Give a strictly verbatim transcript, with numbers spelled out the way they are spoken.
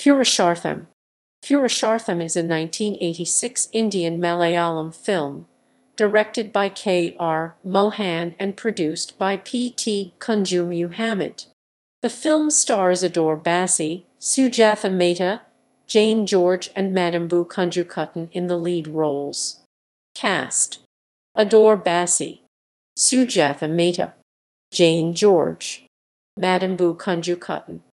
Purushartham. Purushartham is a nineteen eighty-six Indian Malayalam film, directed by K R Mohan and produced by P T Kunjumuhammed. The film stars Adoor Bhasi, Sujatha Mehta, Jain George and Madambu Kunjukuttan in the lead roles. Cast: Adoor Bhasi, Sujatha Mehta, Jain George, Madambu Kunjukuttan.